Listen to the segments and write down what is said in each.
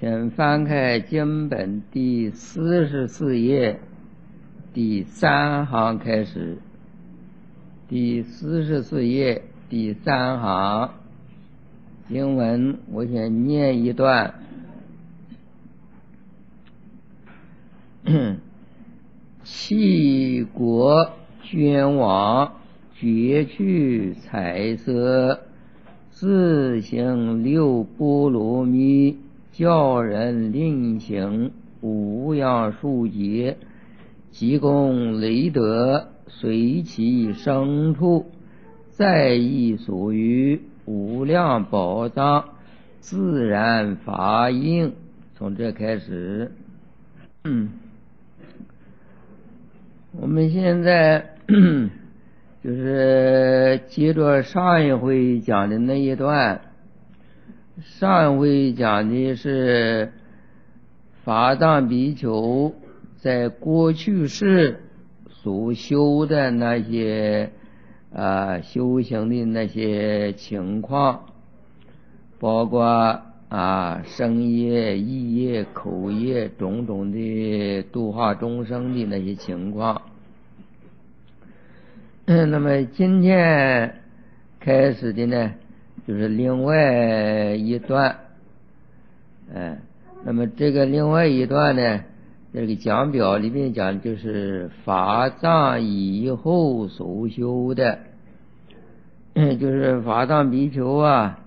请翻开经本第44页第3行开始。第44页第3行经文，我先念一段。弃国捐王，绝去财色，自行六波罗蜜，教人令行无样数劫，即供雷德，随其生处，在意所欲，无量宝藏，自然法应。从这开始。我们现在就是接着上一回讲的那一段。上一回讲的是法藏比丘在过去世所修的那些修行的那些情况，包括身业、意业、口业种种的度化众生的那些情况。那么今天开始的呢，就是另外一段。那么这个另外一段呢，这个讲表里面讲就是法藏以后所修的，就是法藏比丘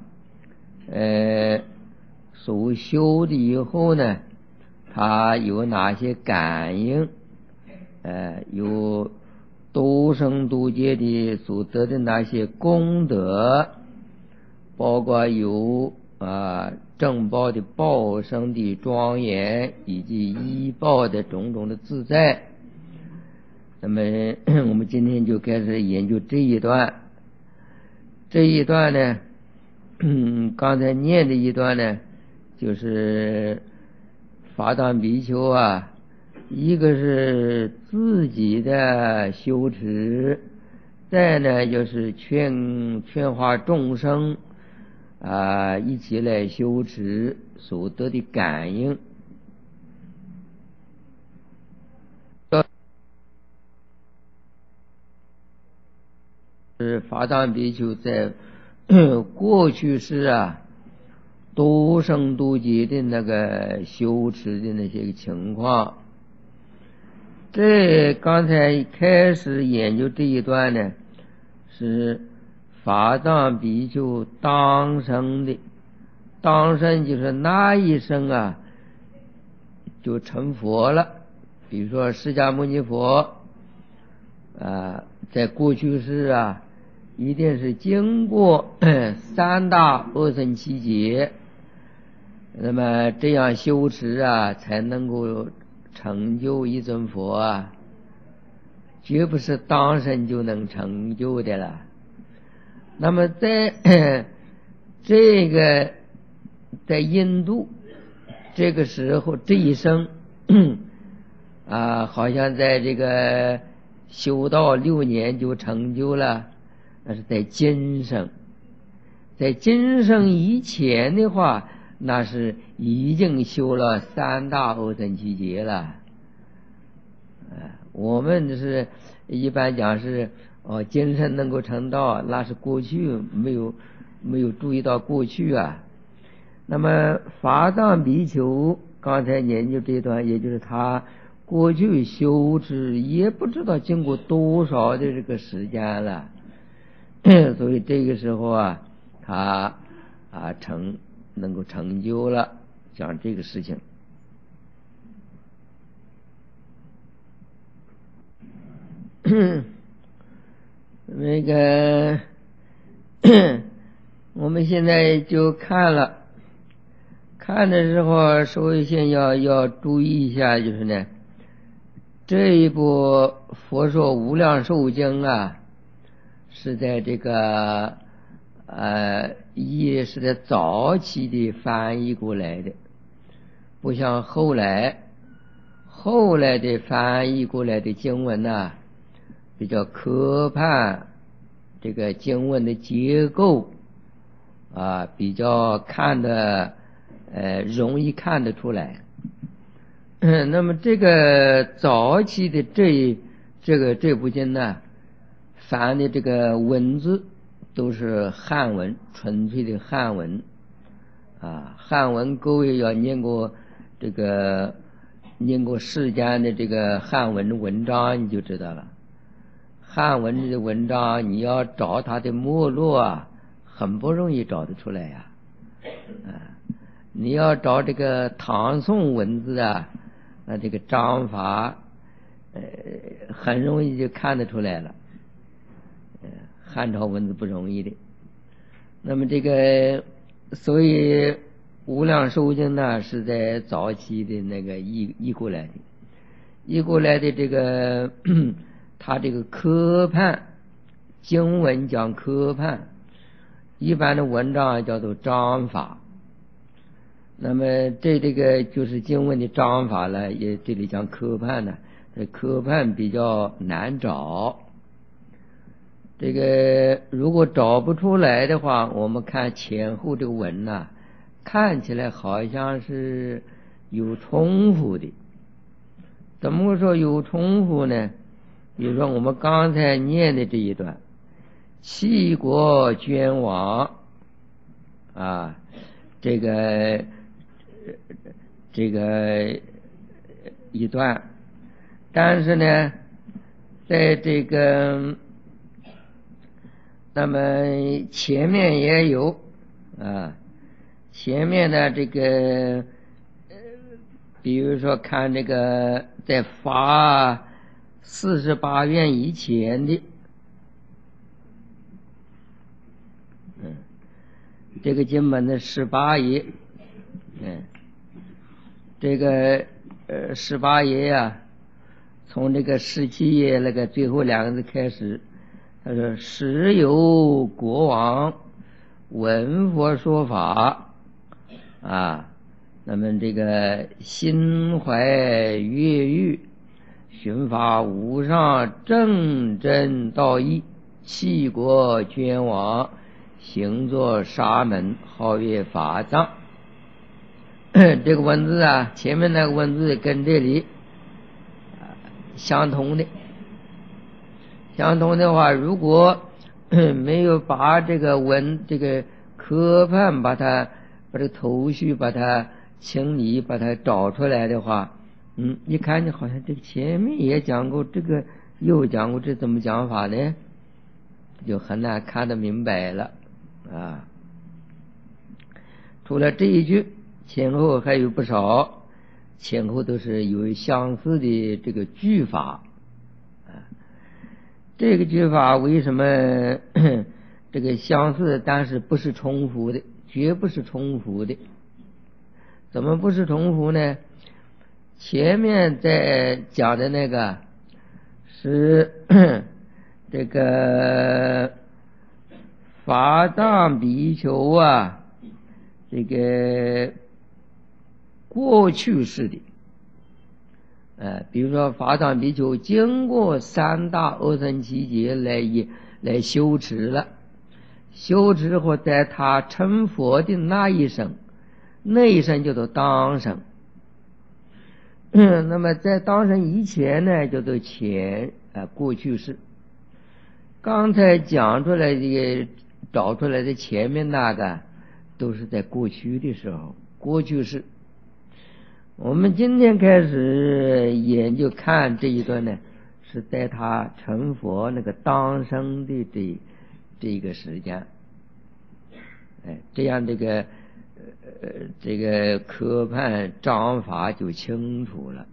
所修的以后呢，他有哪些感应，有多生多劫的所得的那些功德，包括有正报的报生的庄严，以及依报的种种的自在。那么我们今天就开始研究这一段。这一段呢，刚才念的一段呢，就是法藏比丘一个是自己的修持，再呢就是劝化众生一起来修持所得的感应。是法藏比丘在过去世多生多劫的那个修持的那些情况。这刚才开始研究这一段呢，是法藏比丘当生的，当生就是那一生就成佛了。比如说释迦牟尼佛在过去世一定是经过3大阿僧祇劫，那么这样修持才能够成就一尊佛绝不是当生就能成就的了。那么在这个在印度这个时候，这一生好像在这个修道6年就成就了，那是在今生。在今生以前的话，那是已经修了3大阿僧祇劫了。我们是一般讲是今生能够成道，那是过去没有注意到过去那么法藏比丘刚才研究这段，也就是他过去修持也不知道经过多少的这个时间了，所以这个时候他能够成就了，讲这个事情。那个我们现在就看的时候，首先要注意一下，就是呢，这一部《佛说无量寿经》是在这个也是在早期的翻译过来的，不像后来的翻译过来的经文比较科判这个经文的结构比较看的容易看得出来。那么这个早期的这部经呢，凡的这个文字都是汉文，纯粹的汉文啊。汉文各位要念过世间的这个汉文文章，你就知道了。汉文的文章你要找它的脉络啊，很不容易找得出来呀。你要找这个唐宋文字啊，这个章法很容易就看得出来了。汉朝文字不容易的。那么这个所以无量寿经呢，是在早期的那个译过来的这个他这个科判经文讲科判，一般的文章叫做章法。那么这个就是经文的章法了，也这里讲科判呢，这科判比较难找。这个如果找不出来的话，我们看前后这个文呢，看起来好像是有重复的。怎么会说有重复呢？比如说我们刚才念的这一段弃国捐王啊，这个一段，但是呢在这个那么前面也有啊，前面的这个比如说看这个在发48愿以前的这个经文的18页，这个18页呀，从这个17页那个最后两个字开始，他说时有国王闻佛说法啊，那么这个心怀悦欲，寻法无上正真道义，弃国捐王，行作沙门，号曰法藏。这个文字啊，前面那个文字跟这里相同的话，如果没有把这个这个科判把这个头绪把它清理，把它找出来的话，一看就好像这个前面也讲过，这个又讲过，这怎么讲法呢？就很难看得明白了啊。除了这一句，前后还有不少，前后都是有相似的这个句法啊。这个句法为什么这个相似，但是不是重复的，绝不是重复的。怎么不是重复呢？前面在讲的那个是这个法藏比丘啊，这个过去式的比如说法藏比丘经过3大阿僧祇劫来修持了，修持后在他成佛的那一生叫做当生。那么在当生以前呢，叫做过去式。刚才讲出来的找出来的前面那个都是在过去的时候，过去式。我们今天开始研究看这一段呢，是在他成佛那个当生的这个时间，这样这个科判章法就清楚了。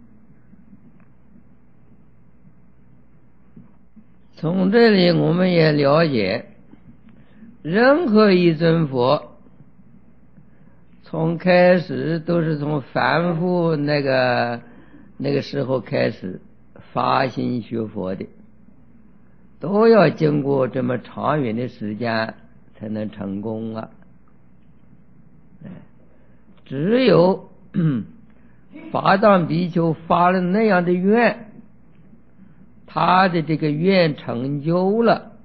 从这里我们也了解，任何一尊佛从开始都是从凡夫那个时候开始发心学佛的，都要经过这么长远的时间才能成功啊。只有法藏比丘发了那样的愿，他的这个愿成就了，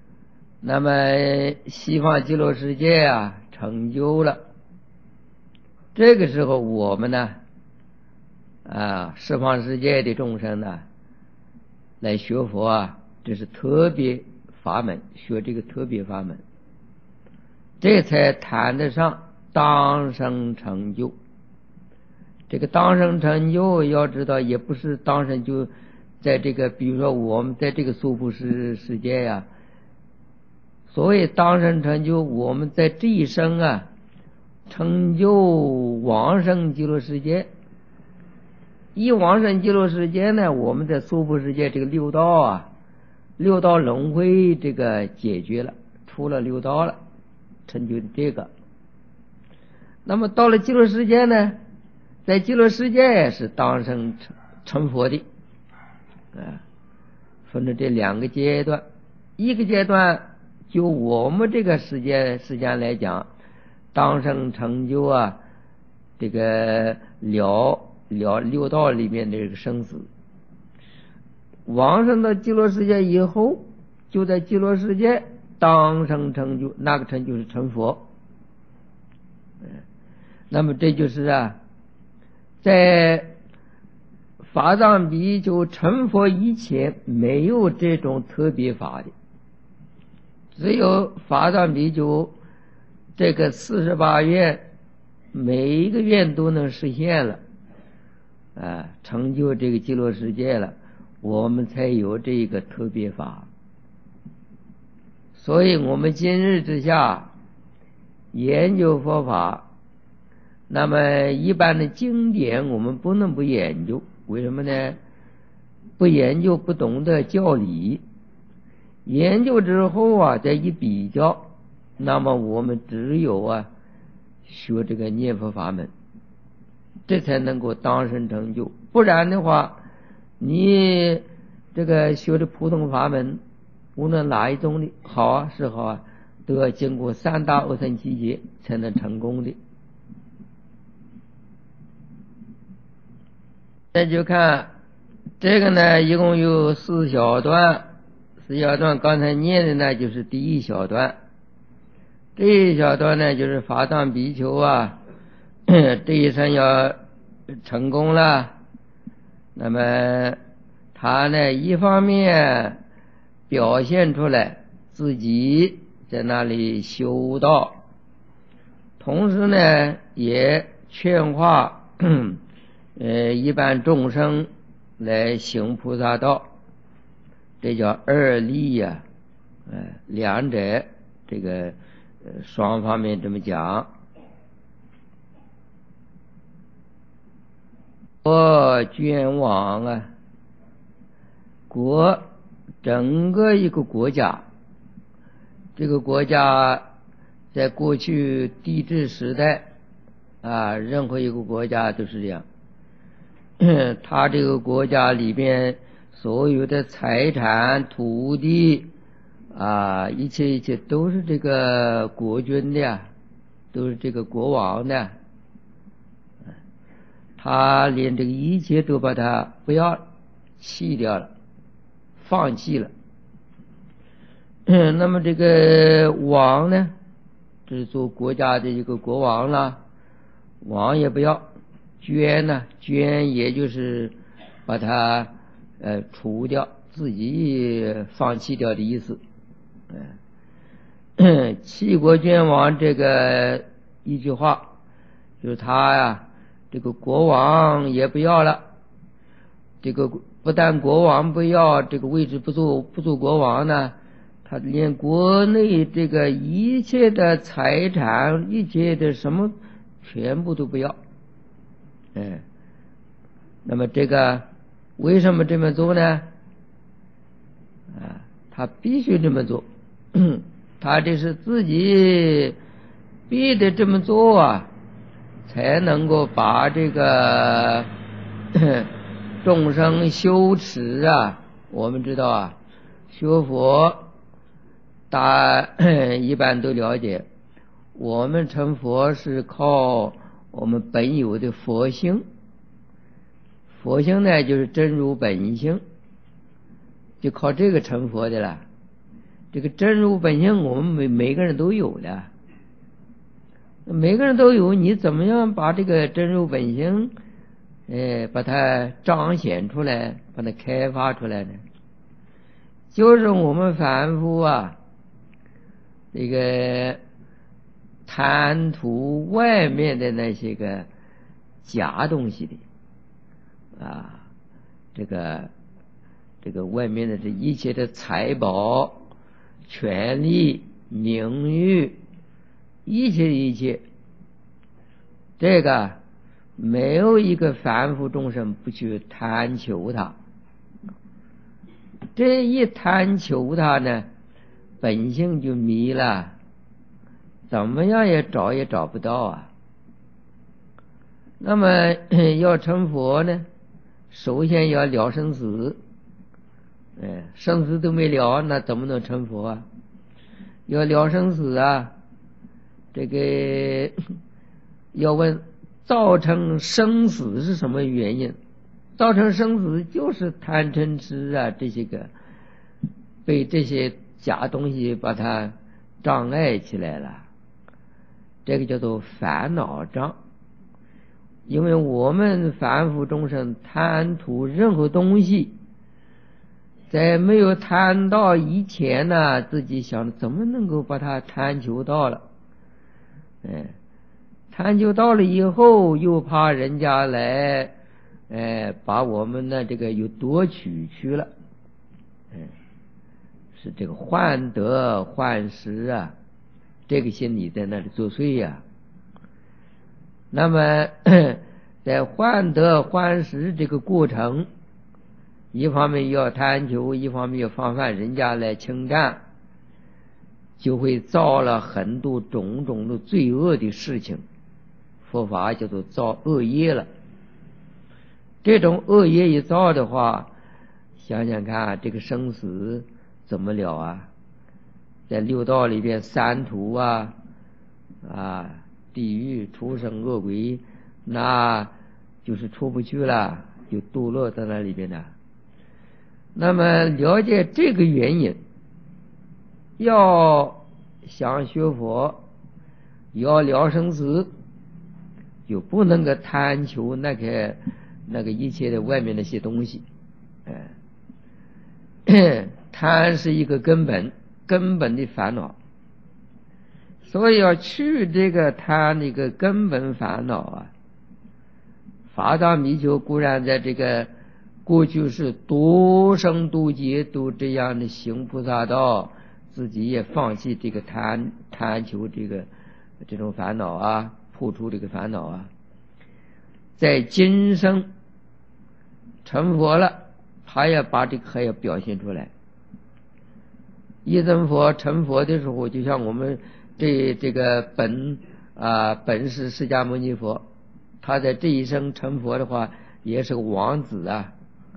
那么西方极乐世界啊成就了， 这个时候我们呢十方世界的众生呢来学佛啊，这是特别法门，学这个特别法门，这才谈得上当生成就。这个当生成就要知道，也不是当生就在这个，比如说我们在这个娑婆世界呀，所谓当生成就，我们在这一生啊成就往生极乐世界。一往生极乐世界呢，我们在娑婆世界这个六道轮回这个解决了，出了六道了，成就这个。那么到了极乐世界呢，在极乐世界是当生成佛的分成这两个阶段。一个阶段就我们这个时间来讲，当生成就啊，这个了六道里面的这个生死。往生到极乐世界以后，就在极乐世界当生成就，那个成就是成佛。那么这就是在法藏比丘成佛以前没有这种特别法的，只有法藏比丘这个48愿每一个愿都能实现了成就这个极乐世界了，我们才有这个特别法。所以我们今日之下研究佛法，那么一般的经典我们不能不研究，为什么呢？不研究不懂得教理，研究之后再一比较，那么我们只有学这个念佛法门，这才能够当生成就。不然的话，你这个学的普通法门，无论哪一种的好是好都要经过三大阿僧祇劫才能成功的。那就看这个呢，一共有4小段，刚才念的呢就是第一小段。这一小段呢就是法藏比丘这一生要成功了，那么他呢一方面表现出来自己在那里修道，同时呢也劝化一般众生来行菩萨道，这叫二利两者这个双方面这么讲。国捐往国整个一个国家，这个国家在过去帝制时代任何一个国家都是这样，他这个国家里边所有的财产土地一切都是这个国君的都是这个国王的，他连这个一切都把它不要了，弃掉了，放弃了。那么这个王呢，这是做国家的一个国王了，王也不要。捐也就是把它除掉，自己放弃掉的意思。弃国捐王这个一句话，就是他这个国王也不要了，这个不但国王不要，这个位置不做国王呢，他连国内这个一切的财产，一切的什么全部都不要。那么这个为什么这么做呢？他必须这么做，他这是自己必得这么做才能够把这个众生修持我们知道学佛一般都了解，我们成佛是靠我们本有的佛性，佛性呢就是真如本性，就靠这个成佛的了。这个真如本性我们每个人都有的， 每个人都有，你怎么样把这个真如本性，把它彰显出来，把它开发出来呢？就是我们凡夫啊，这个贪图外面的那些个假东西的啊，这个外面的这一切的财宝、权力、名誉，一切，这个没有一个凡夫众生不去贪求它。这一贪求它呢，本性就迷了，怎么样也找不到啊。那么要成佛呢，首先要了生死，生死都没了，那怎么能成佛啊？要了生死啊，这个要问造成生死是什么原因？造成生死就是贪嗔痴啊，这些个被这些假东西把它障碍起来了，这个叫做烦恼障。因为我们凡夫众生贪图任何东西，在没有贪到以前呢，自己想怎么能够把它贪求到了，贪求到了以后，又怕人家来，把我们的这个又夺取去了，是这个患得患失啊，这个心理在那里作祟呀。那么在患得患失这个过程，一方面要贪求，一方面要防范人家来侵占，就会造了很多种种的罪恶的事情。佛法叫做造恶业了。这种恶业一造的话，想想看这个生死怎么了啊？在六道里边，三途啊，地狱、畜生、恶鬼，那就是出不去了，就堕落在那里边的。那么了解这个原因，要想学佛，要了生死，就不能够贪求那个一切的外面那些东西，贪是一个根本的烦恼。所以要去这个贪这个根本烦恼啊。法藏比丘固然在这个过去是多生多劫都这样的行菩萨道，自己也放弃这个贪求这种烦恼啊，破除这个烦恼啊。在今生成佛了，他也把这个还要表现出来。一真佛成佛的时候，就像我们这个本师释迦牟尼佛，他在这一生成佛的话，也是个王子啊。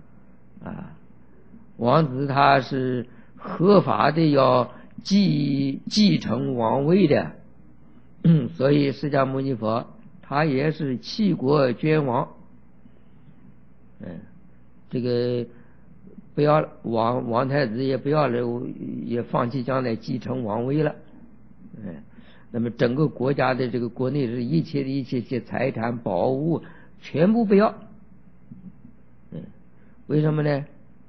王子他是合法的要继承王位的，所以释迦牟尼佛他也是弃国捐王。这个不要王太子也不要了，也放弃将来继承王位了。那么整个国家的这个国内是一切财产宝物全部不要。为什么呢？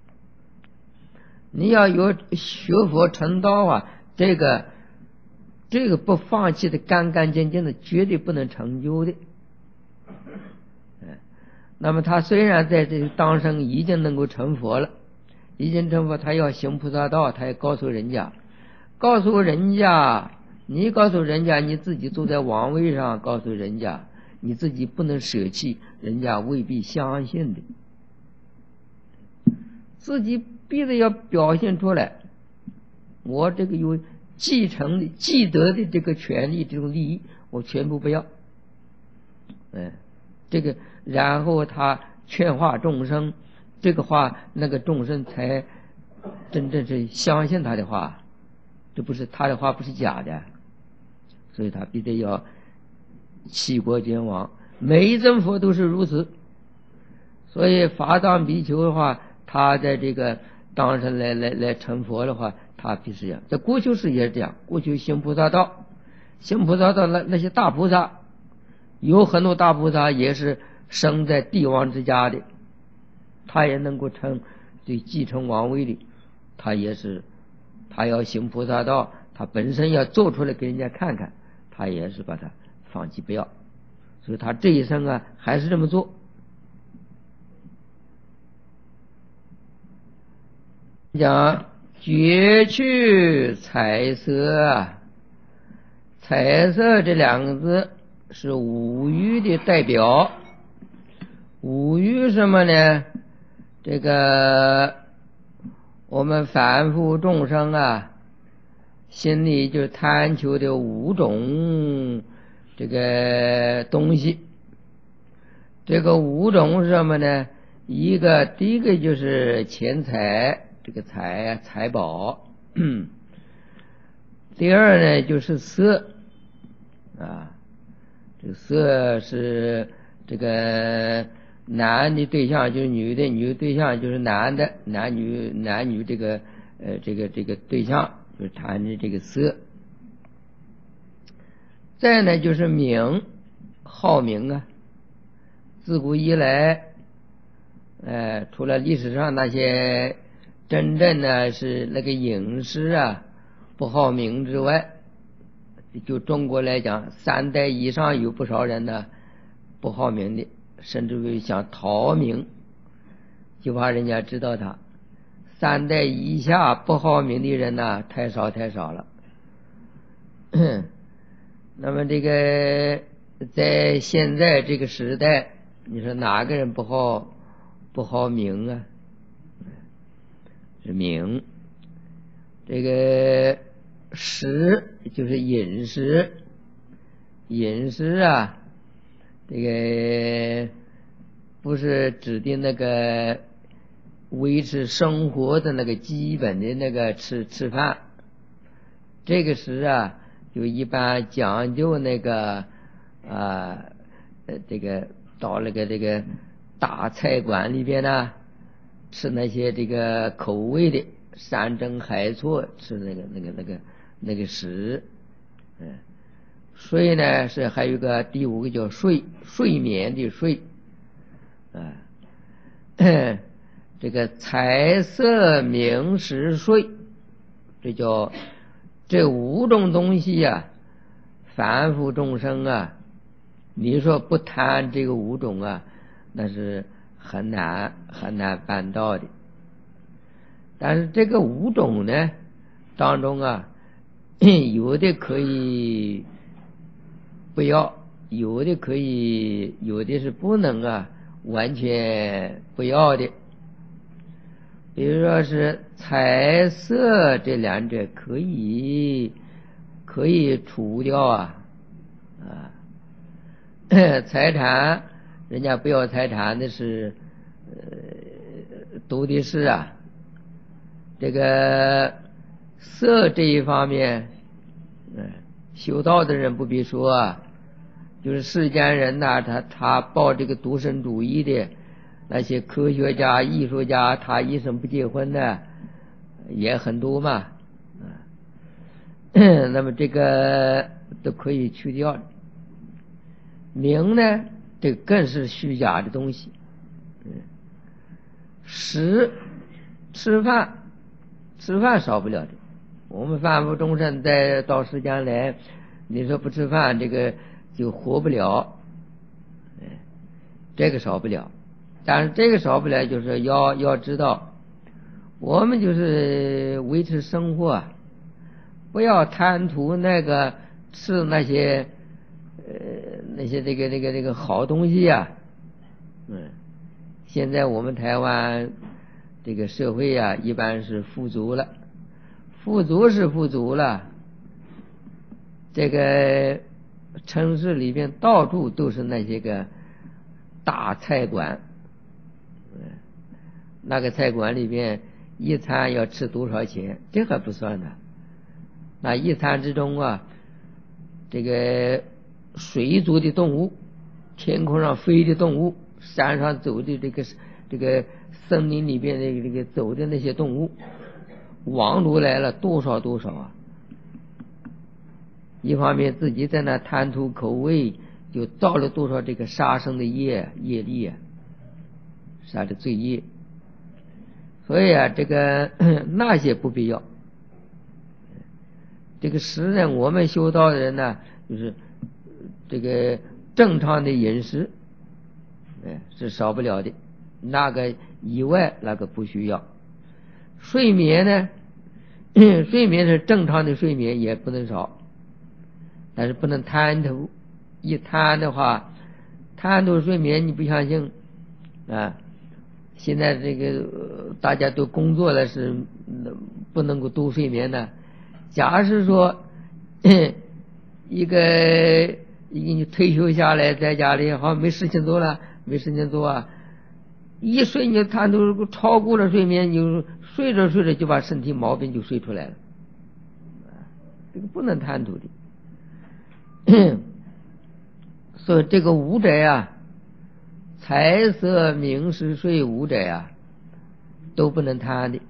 你要有学佛成道啊，这个不放弃的干干净净的，绝对不能成就的。那么他虽然在这当生已经能够成佛了，他要行菩萨道，他也告诉人家，你告诉人家你自己坐在王位上，告诉人家你自己不能舍弃，人家未必相信的。自己必须要表现出来，我这个有继承的既得的这个权利，这种利益我全部不要。这个然后他劝化众生，这个话那个众生才真正是相信他的话，这不是他的话不是假的，所以他必须要弃国捐王。每一尊佛都是如此。所以法藏比丘的话，他在这个当上来成佛的话，他必须要在过去世也是这样。过去行菩萨道， 行菩萨道那些大菩萨，有很多大菩萨也是生在帝王之家的，他也能够继承王位的，他要行菩萨道，他本身要做出来给人家看看，他也是把它放弃不要，所以他这一生啊还是这么做。讲绝去彩色，彩色这两个字是五欲的代表。五欲什么呢？这个我们凡夫众生啊，心里就贪求的五种这个东西。这个五种是什么呢？第一个就是钱财，这个财宝。第二呢就是色啊，这个色是这个男的对象就是女的，女的对象就是男的，男女这个对象就是谈的这个色。再呢就是名，好名啊。自古以来除了历史上那些真正呢是那个隐士啊不好名之外，就中国来讲3代以上有不少人呢不好名的，甚至于想逃名，就怕人家知道他。3代以下不好名的人呢太少了。那么这个在现在这个时代，你说哪个人不好名啊？是名。这个食就是饮食，饮食啊，这个不是指的那个维持生活的那个基本的那个吃饭，这个食啊就一般讲究那个这个到那个这个大菜馆里边呢，吃那些这个口味的山珍海错，吃那个食。睡呢是还有个第5个叫睡眠的睡。这个财色名食睡，这叫这5种东西啊，凡夫众生啊，你说不贪这个5种啊，那是很难办到的。但是这个5种呢当中啊，有的可以不要，有的可以，有的是不能啊完全不要的。比如说是财色这2者可以除掉啊。财产人家不要财产的是多的是啊。这个色这一方面修道的人不必说啊，就是世间人呐，他抱这个独身主义的那些科学家艺术家，他一生不结婚的也很多嘛。那么这个都可以去掉。名呢这个更是虚假的东西。食吃饭少不了的，我们凡夫众生到世间来，你说不吃饭这个就活不了。这个少不了。但是这个少不了就是要知道，我们就是维持生活，不要贪图那个吃那些这个好东西呀。现在我们台湾这个社会啊，一般是富足了，富足了，这个城市里边到处都是那些个大菜馆。那个菜馆里边一餐要吃多少钱，这还不算呢。那一餐之中啊，这个水族的动物，天空上飞的动物，山上走的这个森林里边这个走的那些动物，网罗来了多少啊。 一方面自己在那贪图口味，就造了多少这个杀生的业力啊，杀的罪业。所以啊，这个那些不必要。这个实在我们修道的人呢，就是这个正常的饮食，是少不了的。那个以外，那个不需要。睡眠呢，睡眠是正常的睡眠，也不能少，但是不能贪图。一贪的话，贪图睡眠，你不相信啊？现在这个大家都工作了，是不能够多睡眠的。假使说一个你退休下来在家里好没事情做了，没事情做啊，一睡你就贪图超过了睡眠，你就睡着睡着就把身体毛病就睡出来了，这个不能贪图的。所以这个五者啊，财色名食睡五者啊，都不能贪的。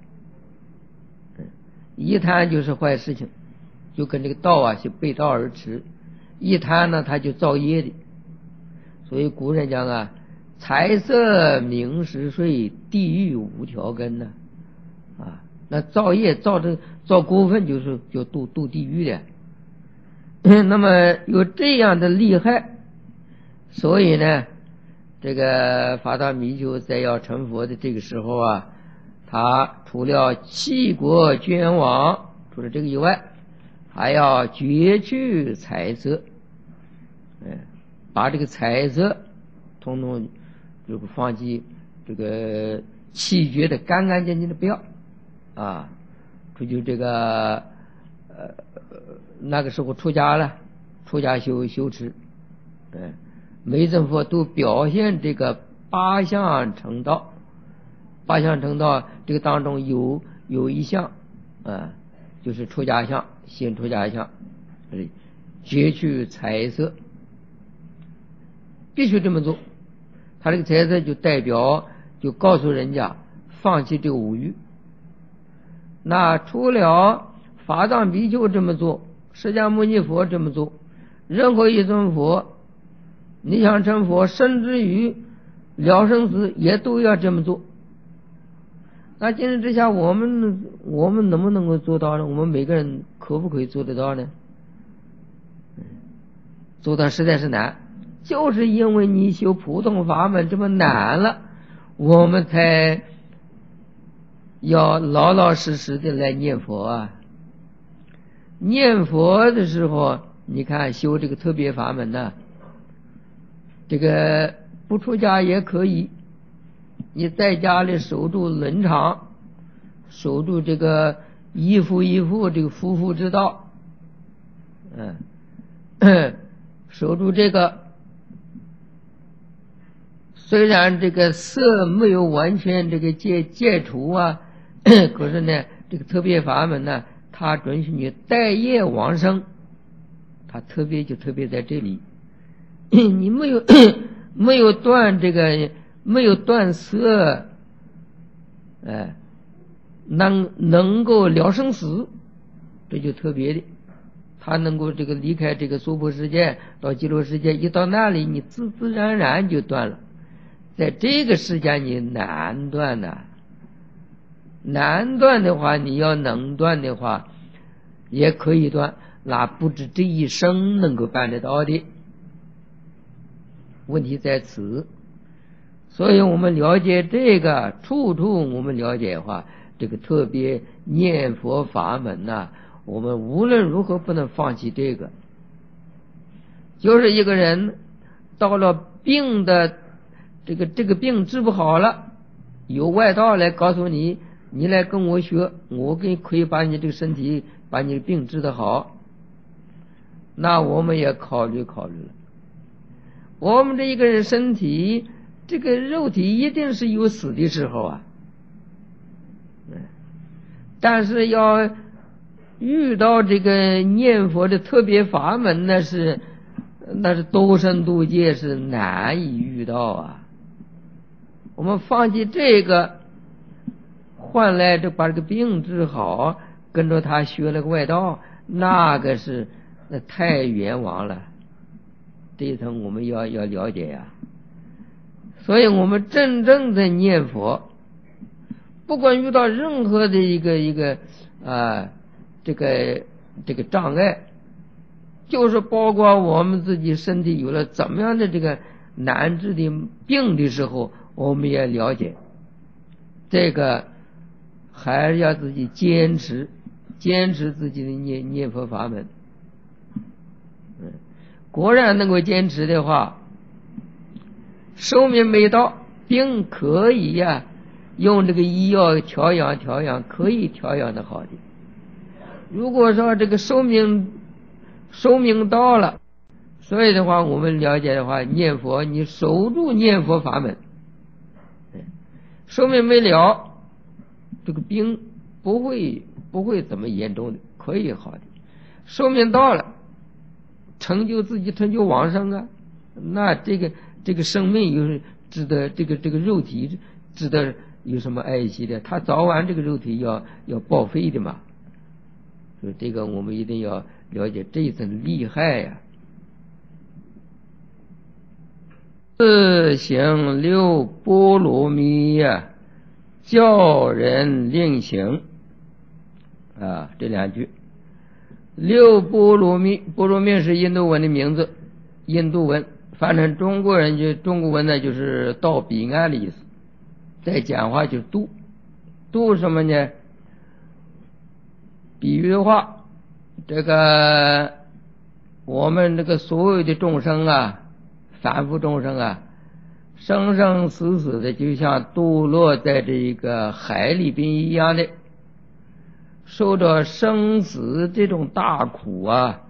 一贪就是坏事情，就跟这个道啊是背道而驰。一贪呢，他就造业的。所以古人讲啊，财色名食睡，地狱五条根呢。啊，那造业造过分就堕地狱的。那么有这样的厉害，所以呢，这个法大比丘在要成佛的这个时候啊，他除了弃国捐王，除了这个以外，还要绝去财色，把这个财色统统就放弃，这个弃绝的干干净净的不要啊，这就这个那个时候出家了，出家修持，每尊佛都表现这个八相成道。八相成道这个当中有一项就是出家相，现出家相，绝去财色，必须这么做。他这个财色就代表就告诉人家放弃这个五欲。那除了法藏比丘这么做，释迦牟尼佛这么做，任何一尊佛你想成佛，甚至于了生死也都要这么做。那今日之下，我们能不能够做到呢？我们每个人可不可以做得到呢？做到实在是难，就是因为你修普通法门这么难了，我们才要老老实实的来念佛啊。念佛的时候，你看修这个特别法门呢，这个不出家也可以。你在家里守住伦常，守住这个一夫一妇这个夫妇之道，守住这个，虽然这个色没有完全这个戒除啊，可是呢，这个特别法门呢，它准许你带业往生，它特别就特别在这里，你没有断这个。没有断色，能够了生死，这就特别的。他能够这个离开这个娑婆世界到极乐世界，一到那里你自自然然就断了。在这个世界你难断呐，难断的话，你要能断的话也可以断，那不止这一生能够办得到的。问题在此。所以我们了解这个，处处我们了解的话，这个特别念佛法门呐，我们无论如何不能放弃这个。就是一个人到了病的这个病治不好了，有外道来告诉你，你来跟我学，我可以把你这个身体把你的病治得好，那我们也考虑了。我们这一个人身体这个肉体一定是有死的时候啊，但是要遇到这个念佛的特别法门，那是多生多劫是难以遇到啊。我们放弃这个，换来把这个病治好，跟着他学了个外道，那个是那太冤枉了，这一层我们要了解呀。所以我们真正的念佛，不管遇到任何的一个这个障碍，就是包括我们自己身体有了怎么样的这个难治的病的时候，我们也了解这个，还是要自己坚持自己的念佛法门。果然能够坚持的话，寿命没到，病可以用这个医药调养，可以调养的好的。如果说这个寿命到了，所以的话我们了解的话，念佛你守住念佛法门，寿命没了，这个病不会怎么严重的，可以好的。寿命到了，成就往生啊，那这个生命有值得这个肉体值得有什么爱惜的？他早晚这个肉体要报废的嘛。所以这个我们一定要了解这一层厉害呀。自行六波罗蜜呀，教人令行这两句。六波罗蜜，波罗蜜是印度文的名字，印度文翻成中国文呢，就是到彼岸的意思。再讲话就是度什么呢？比喻的话，这个我们这个所有的众生凡夫众生生生死死的，就像堕落在这个海里边一样的，受着生死这种大苦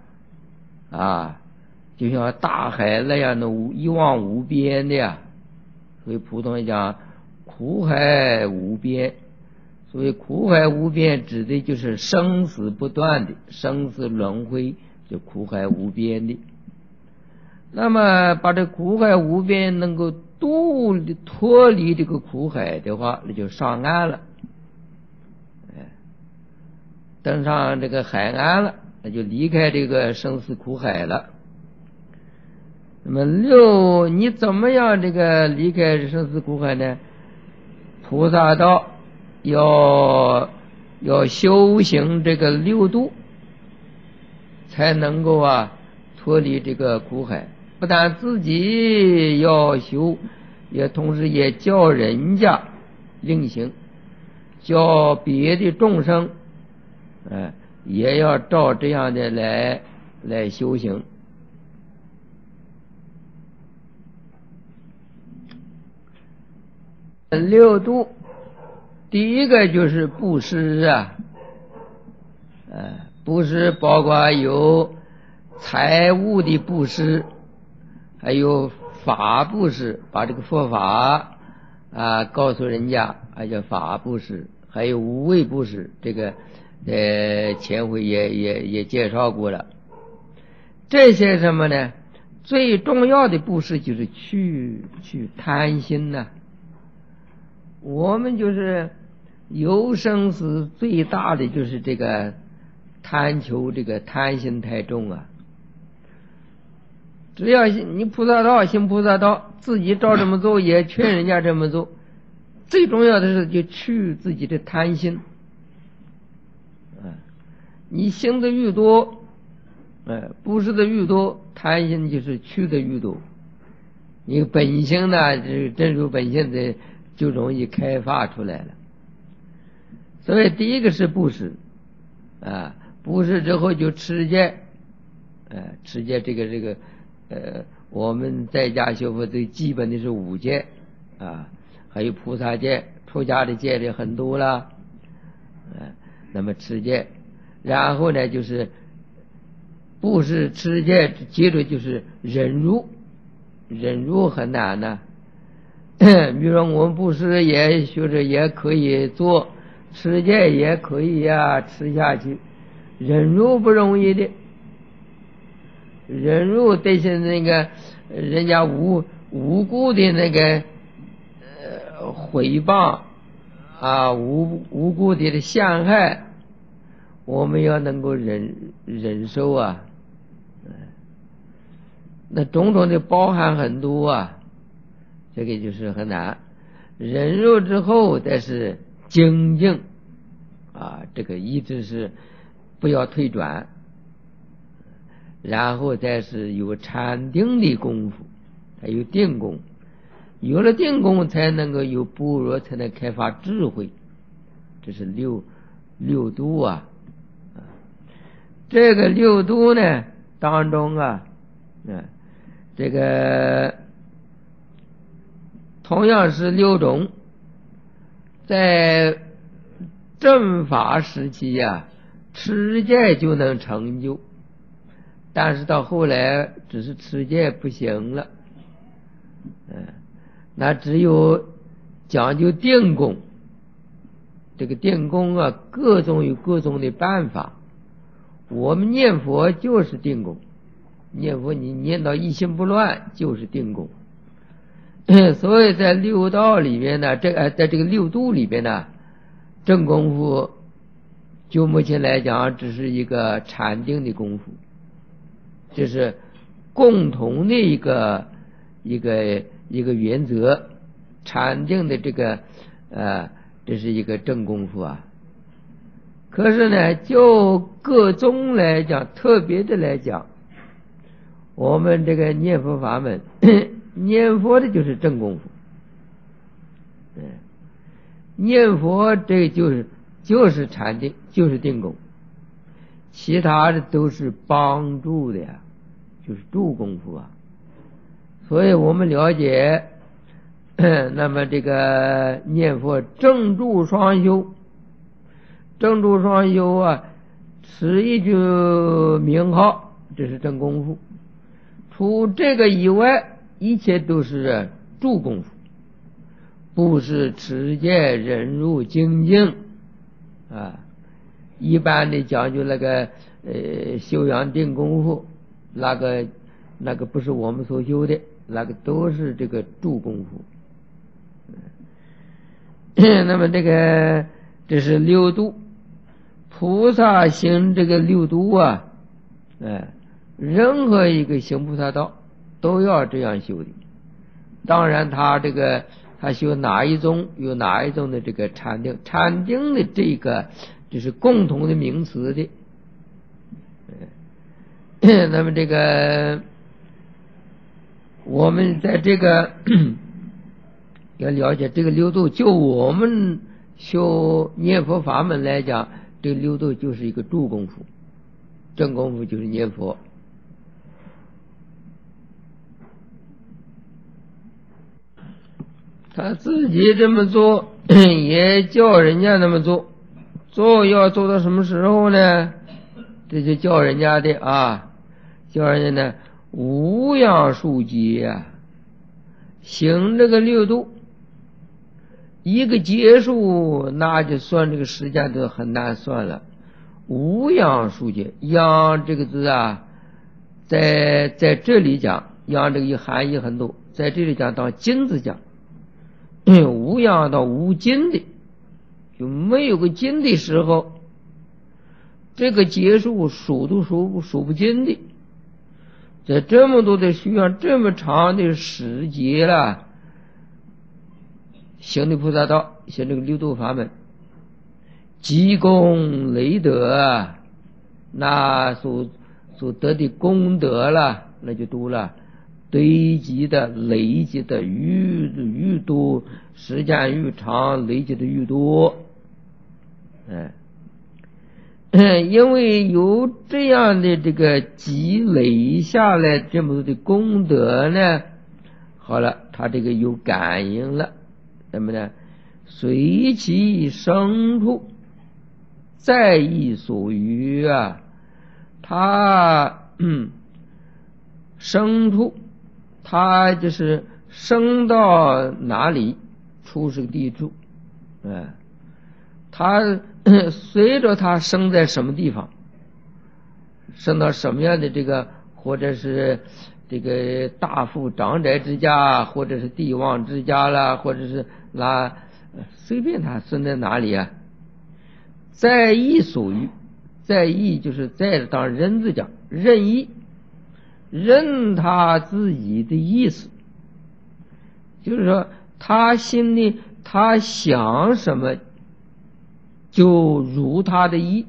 就像大海那样的一望无边的呀。所以普通人讲苦海无边，所以苦海无边指的就是生死不断的，生死轮回，就苦海无边的。那么把这苦海无边能够脱离这个苦海的话，那就上岸了，登上这个海岸了，那就离开这个生死苦海了。那么你怎么样这个离开生死苦海呢？菩萨道要修行这个六度，才能够脱离这个苦海。不但自己要修，也同时也叫人家令行，叫别的众生也要照这样的来修行。六度，第一个就是布施布施包括有财物的布施，还有法布施，把这个佛法告诉人家叫法布施，还有无畏布施，这个前回也介绍过了。这些什么呢？最重要的布施就是去贪心我们就是有生死最大的就是这个贪求，这个贪心太重只要你菩萨道行菩萨道，自己照这么做，也劝人家这么做。最重要的是就去自己的贪心你行的愈多布施的愈多，贪心就是去的愈多。你本性真如本性的就容易开发出来了。所以第一个是布施布施之后就持戒持戒这个我们在家修佛最基本的是五戒还有菩萨戒，出家的戒的很多了那么持戒，然后呢就是布施持戒，接着就是忍辱很难比如说我们布施也学着也可以做，持戒也可以吃下去，忍辱不容易的。忍辱对现那个人家无辜的那个诽谤无辜的陷害，我们要能够忍受那种种的包含很多啊，这个就是很难。忍辱之后再是精进啊，这个一直是不要退转，然后再是有禅定的功夫，还有定功，有了定功才能够有般若，才能开发智慧，这是六度啊。这个六度呢当中啊，这个同样是六种，在正法时期啊，持戒就能成就，但是到后来只是持戒不行了，那只有讲究定功。这个定功啊，各种有各种的办法。我们念佛就是定功，念佛你念到一心不乱就是定功。所以在六道里面呢，在这个六度里边呢，正功夫就目前来讲只是一个禅定的功夫，这是共同的一个原则。禅定的这个这是一个正功夫啊。可是呢，就各宗来讲，特别的来讲，我们这个念佛法门念佛的就是正功夫，念佛这就是禅定，就是定功，其他的都是帮助的呀，就是助功夫啊。所以我们了解那么这个念佛正助双修，正助双修啊，持一句名号，这是正功夫。除这个以外，一切都是助功夫，不是持戒忍辱精进啊。一般的讲究那个修养定功夫，那个不是我们所修的，那个都是这个助功夫。那么这是六度，菩萨行这个六度啊，任何一个行菩萨道都要这样修的。当然他修哪一种有哪一种的这个禅定，禅定的这是共同的名词的。那么这个我们在这个要了解这个六度，就我们修念佛法门来讲，这个六度就是一个助功夫，正功夫就是念佛。他自己这么做也叫人家那么做，要做到什么时候呢？这就叫人家的叫人家呢无量数劫啊，行这个六度，一个结束那就算这个时间都很难算了。无量数劫，央这个字啊，在这里讲，央这个含义很多，在这里讲当金字讲，无央到无尽的，就没有个尽的时候，这个结束数都数不尽的。在这么多的需要这么长的时节了，行的菩萨道，行这个六度法门，积功累德，那所得的功德了，那就多了，堆积的累积的愈多，时间愈长，累积的愈多。因为有这样的这个积累下来这么多的功德呢，好了，他这个有感应了，那么呢，随其生处，在意所欲啊，他生处，他就是生到哪里，处是个地处，他随着他生在什么地方，生到什么样的这个，或者是这个大富长宅之家，或者是帝王之家啦，或者是随便他生在哪里啊，在意所欲，在意就是在当人字讲，任意任他自己的意思，就是说他心里他想什么就如他的意。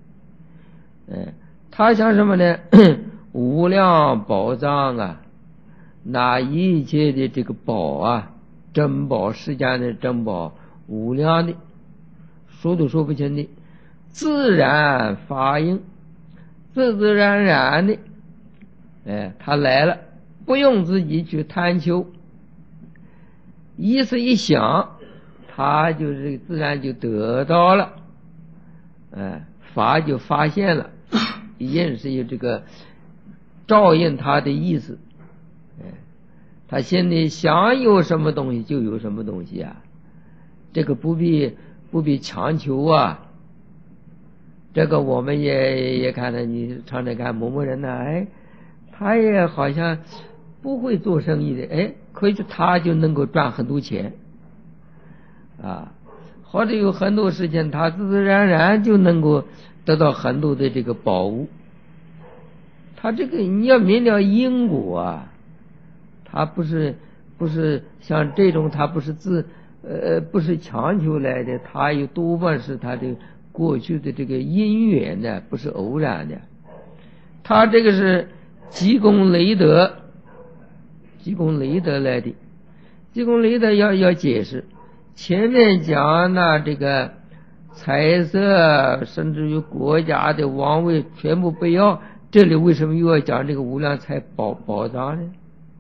他想什么呢？无量宝藏啊，那一切的这个宝啊，珍宝，世间的珍宝，无量的，说都说不清的，自然发应，自自然然的，他来了，不用自己去贪求，意思一想，他就是自然就得到了，法就发现了，应是有这个照应他的意思，他心里想有什么东西就有什么东西啊，这个不必强求啊。这个我们也看到，你常常看某某人呢，他也好像不会做生意的，可是他就能够赚很多钱啊，或者有很多事情他自自然然就能够得到很多的这个宝物。他这个你要明了因果啊，他不是像这种，他不是不是强求来的，他有多半是他的过去的这个因缘的，不是偶然的。他这个是积功累德来的。积功累德要解释，前面讲那这个财色甚至于国家的王位全部不要，这里为什么又要讲这个无量财宝藏呢？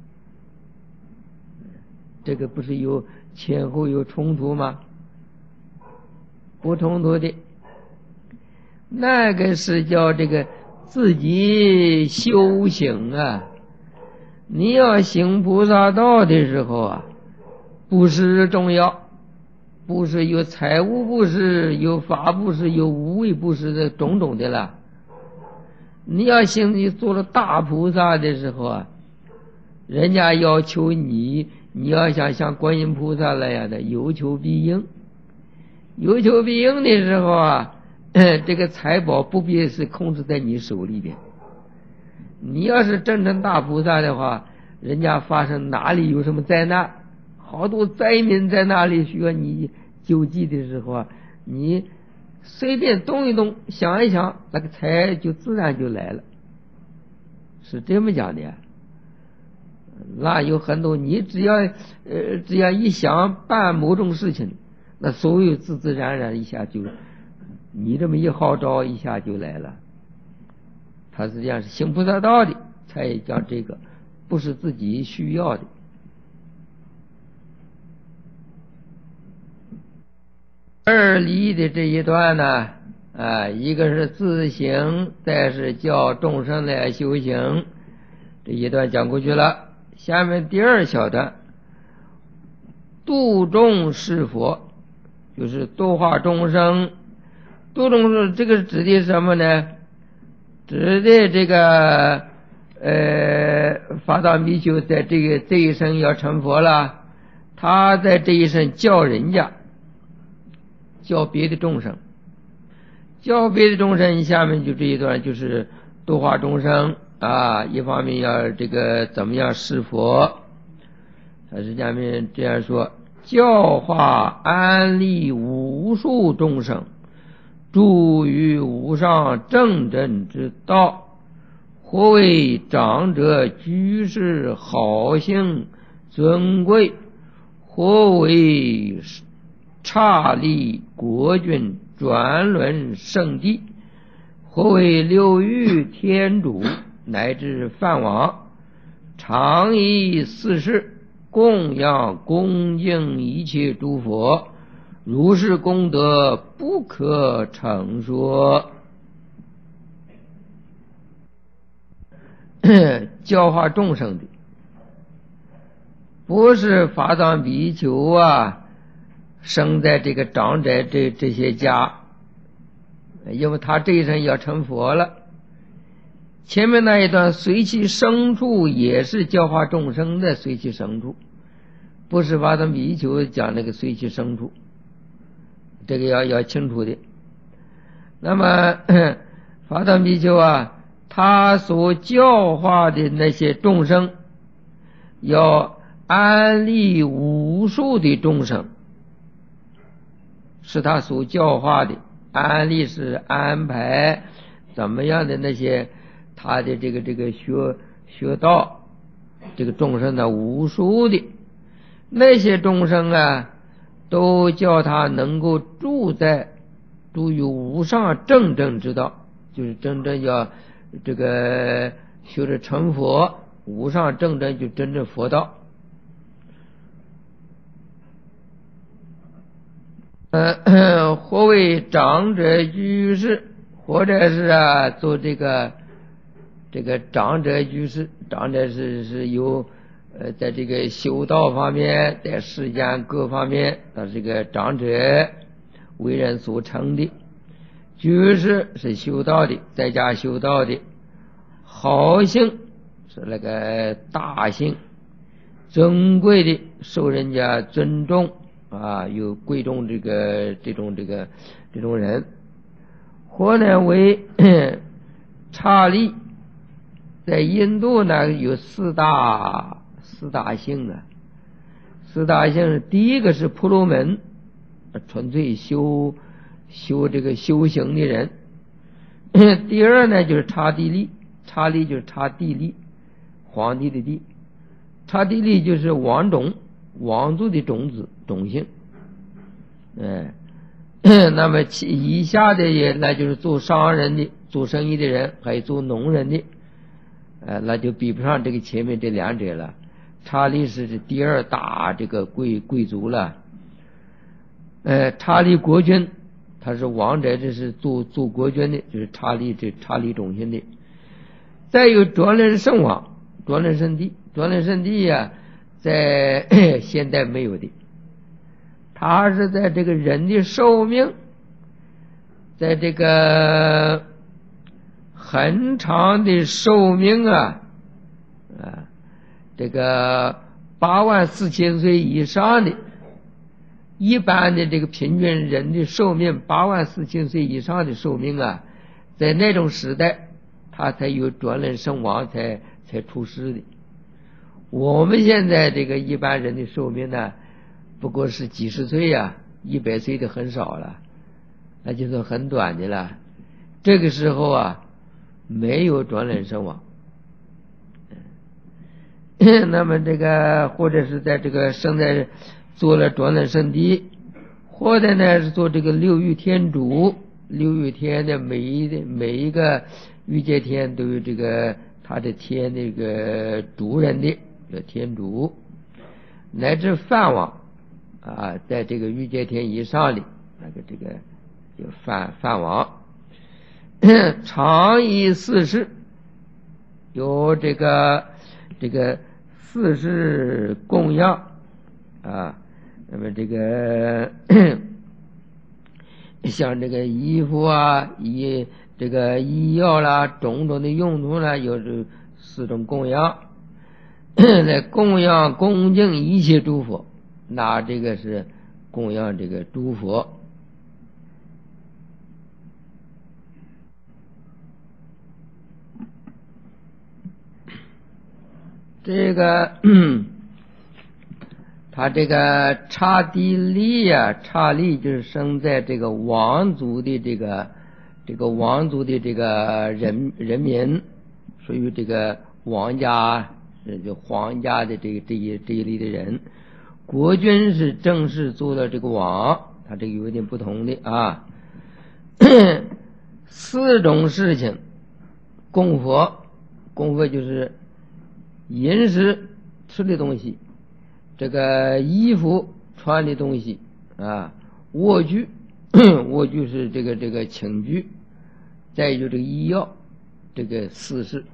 这个不是有前后有冲突吗？不冲突的。那个是叫这个自己修行啊，你要行菩萨道的时候啊，布施重要，布施有财物布施，有法布施，有无畏布施的种种的了。你要你做了大菩萨的时候啊，人家要求你要想像观音菩萨那样的有求必应，有求必应的时候啊，这个财宝不必是控制在你手里边。你要是真正大菩萨的话，人家发生哪里有什么灾难，好多灾民在那里需要你救济的时候啊，你随便动一动，想一想，那个财就自然就来了，是这么讲的。那有很多，你只要一想办某种事情，那所有自自然然一下就，你这么一号召一下就来了。他实际上是行菩萨道的才讲这个，不是自己需要的。二离的这一段呢，一个是自行，再是叫众生来修行，这一段讲过去了。下面第二小段，度众是佛，就是度化众生。度众生这个指的什么呢？指的这个法藏比丘在这一生要成佛了，他在这一生教人家，教别的众生，下面就这一段就是度化众生啊，一方面要这个怎么样是佛，他是下面这样说：教化安利无数众生，住于无上正真之道，或为长者居士好行尊贵，或为刹利国君转轮圣地，或为六欲天主乃至梵王，常以四事供养恭敬一切诸佛，如是功德不可称说。教化众生的不是法藏比丘啊，生在这个长者这些家，因为他这一生要成佛了。前面那一段随其生处也是教化众生的随其生处，不是法藏比丘讲那个随其生处，这个要清楚的。那么法藏比丘啊， 他所教化的那些众生，要安利无数的众生，是他所教化的。安利是安排怎么样的那些他的这个学道，这个众生的无数的那些众生啊，都叫他能够住于无上正正之道，就是真正要这个修着成佛，无上正正就真正佛道。或为长者居士，或者是做这个长者居士。长者是有在这个修道方面，在世间各方面，他是个长者为人所称的。居士是修道的，在家修道的。好姓是那个大姓，尊贵的，受人家尊重有贵重这种人。或呢为刹利，在印度呢有四大姓啊。四大姓第一个是婆罗门，纯粹修这个修行的人。第二呢就是刹帝利，刹利就是刹帝利，皇帝的帝。刹帝利就是王种，王族的种子种姓。那么以下的也那就是做商人的，做生意的人，还有做农人的，那就比不上这个前面这两者了。刹利是第二大这个贵族了。刹利国君，他是王者，这是做国君的，就是刹利种姓的。再有转轮圣王，转轮圣帝在现代没有的。他是在这个人的寿命，在这个很长的寿命这个84000岁以上的，一般的这个平均人的寿命84000岁以上的寿命在那种时代他才有转轮圣王才出世的。我们现在这个一般人的寿命呢，不过是几十岁100岁的很少了，那就是很短的了。这个时候没有转轮圣王。那么这个或者是在这个生在做了转轮圣帝，或者呢是做这个六欲天主。六欲天的每一个欲界天都有这个他的天那个主人的，叫天主。乃至梵王在这个欲界天以上的那个这个叫梵王。常以四事，有这个四事供养那么这个像这个衣服这个医药啦，种种的用途啦，有这4种供养。来供养恭敬一切诸佛，那这个是供养这个诸佛。这个他这个刹帝利刹利就是生在这个王族的这个人民，属于这个王家，就皇家的这一类的人。国君是正式做了这个王，他这个有点不同的4种事情供佛就是饮食吃的东西，这个衣服穿的东西卧具是这个寝具，再有这个医药，这个4事。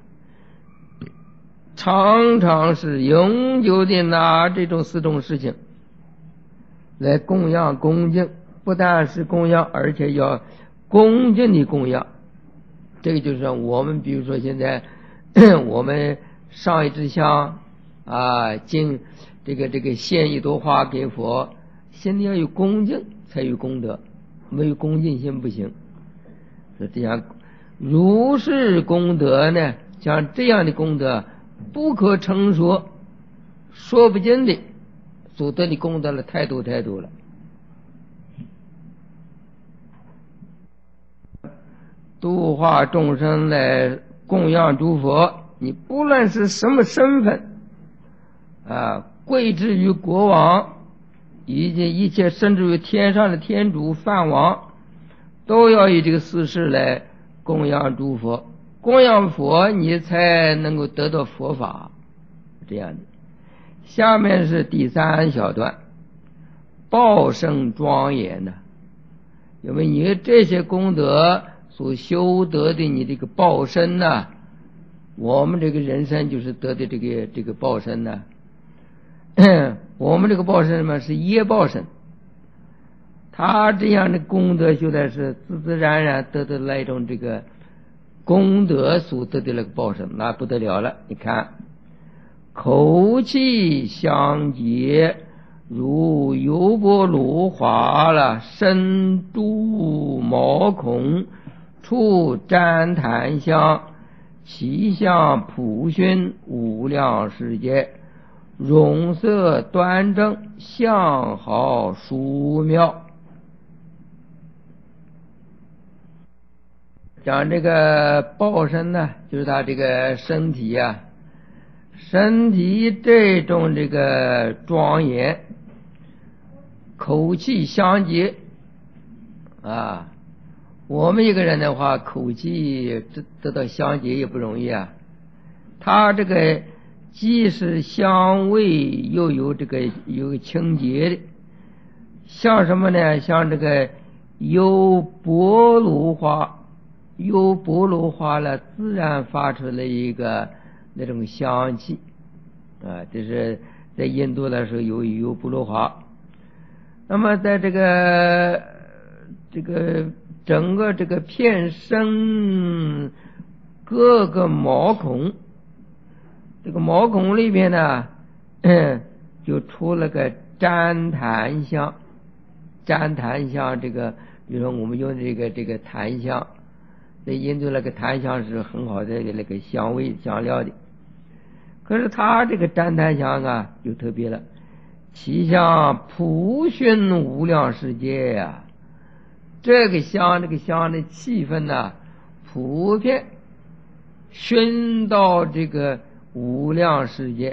常常是永久的拿这种4种事情来供养恭敬，不但是供养，而且要恭敬的供养。这个就是我们比如说现在我们上一支香敬这个献一朵花给佛，现在要有恭敬才有功德，没有恭敬心不行。是这样如是功德呢，像这样的功德不可称说，说不尽的，所得的功德了太多太多了。度化众生来供养诸佛，你不论是什么身份贵至于国王，以及一切甚至于天上的天主梵王，都要以这个四事来供养诸佛。供养佛，你才能够得到佛法，这样的。下面是第三小段，报身庄严呢，因为你这些功德所修得的，你这个报身呢，我们这个人身就是得的这个报身呢。我们这个报身嘛是业报身，他这样的功德修的是自自然然得的那种这个功德所得的那个报身，那不得了了。你看，口气相结，如优波罗华了，身诸毛孔，处旃檀香，其相普熏，无量世界，容色端正，相好殊妙。讲这个报身呢，就是他这个身体啊，身体这种这个庄严，口气相结我们一个人的话，口气得到相结也不容易啊。他这个既是香味，又有这个有清洁的，像什么呢？像这个优波罗花。优波罗花了，自然发出了一个那种香气这是在印度的时候有优波罗花。那么在这个整个这个片身各个毛孔，这个毛孔里边呢就出了个旃檀香。旃檀香这个比如说我们用的这个檀香，在印度那个檀香是很好的那个香味香料的。可是它这个旃檀香就特别了，其香普熏无量世界呀。这个香的气氛普遍熏到这个无量世界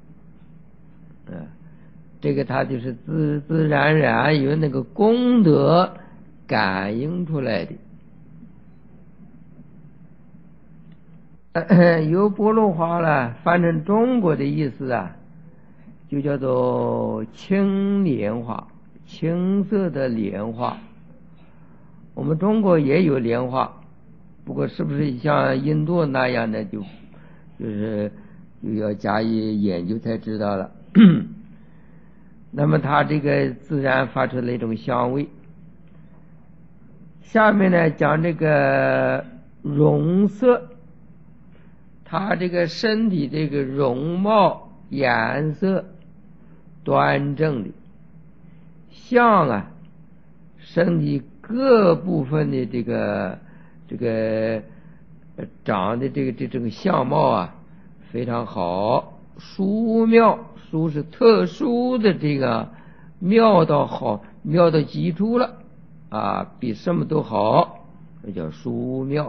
这个它就是自自然然有那个功德感应出来的。优波罗花了，翻成中国的意思就叫做青莲花，青色的莲花。我们中国也有莲花，不过是不是像印度那样的就是又要加以研究才知道了。那么它这个自然发出了一种香味。下面呢讲这个容色，他这个身体这个容貌颜色端正的相身体各部分的这个长的这个相貌非常好，殊妙。殊是特殊的，这个妙到好，妙到极处了比什么都好，这叫殊妙。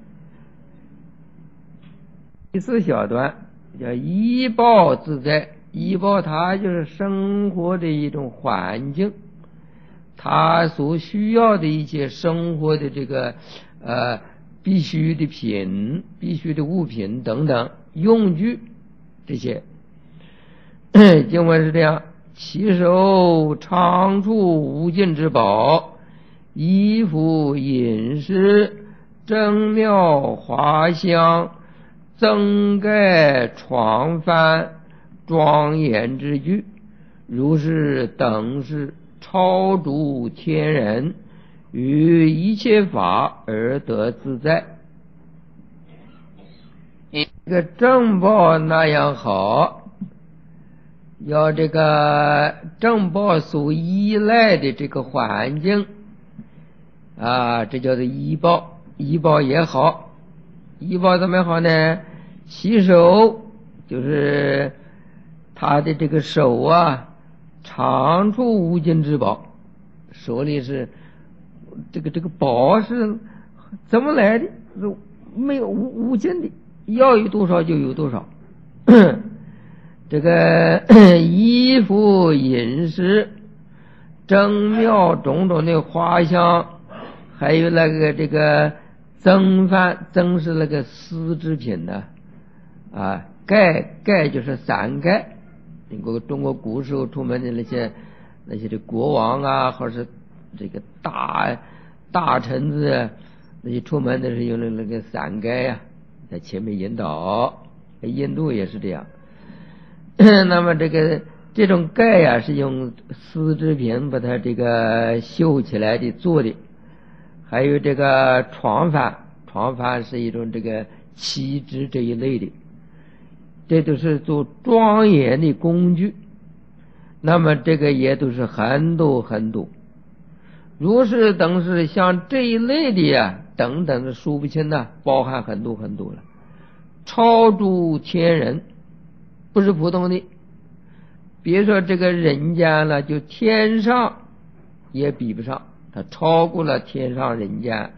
第四小段叫依报自在。依报它就是生活的一种环境，它所需要的一切生活的这个必须的品、必须的物品等等用具这些。经文是这样：其手长处无尽之宝，衣服饮食珍妙华香，增盖床幡庄严之具，如是等是超诸天人，于一切法而得自在。这个正报那样好，要这个正报所依赖的这个环境这叫做依报。 医报也好，医报怎么好呢？其手就是他的这个手啊，长处无尽之宝，手里是这个宝是怎么来的？没有无尽的，要有多少就有多少。这个衣服饮食珍妙种种的花香，还有那个这个增饭，增是那个丝织品呢，啊，盖就是伞盖。中国古时候出门的那些的国王啊，或者是这个大臣子，那些出门的是用那个伞盖呀，在前面引导。印度也是这样。那么这种盖呀，是用丝织品把它这个绣起来的做的。还有这个床幡是一种这个旗帜这一类的，这都是做庄严的工具。那么这个也都是很多。如是等是像这一类的呀，等等的数不清的，包含很多了，超诸天人，不是普通的。别说这个人间了，就天上也比不上，它超过了天上人间。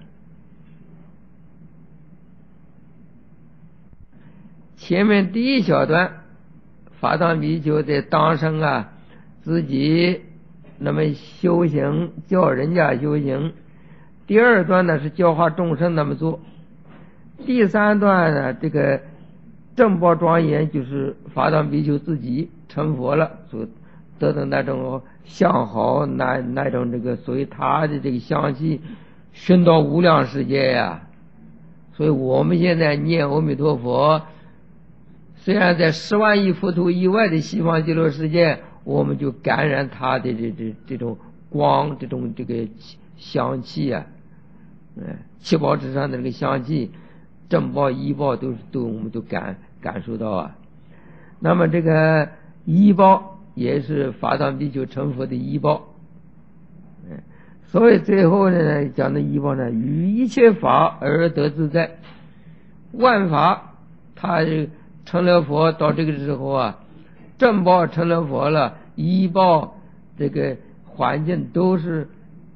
前面第一小段，法藏比丘在当生啊，自己那么修行，教人家修行。第二段呢是教化众生那么做。第三段呢，这个正报庄严，就是法藏比丘自己成佛了，所得到那种相好，那种这个所以他的这个香气熏到无量世界呀。所以我们现在念阿弥陀佛，虽然在10万亿佛土以外的西方极乐世界，我们就感染他的这种光，这个香气啊，七宝之上的这个香气，正报医报都我们都感受到啊。那么这个医报也是法藏比丘成佛的医报。所以最后呢讲的医报呢，于一切法而得自在。万法他成了佛，到这个时候啊，正报成了佛了，医报这个环境都是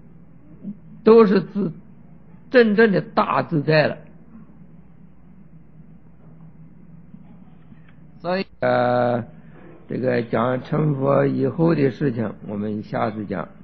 真正的大自在了。所以这个讲成佛以后的事情，我们下次讲。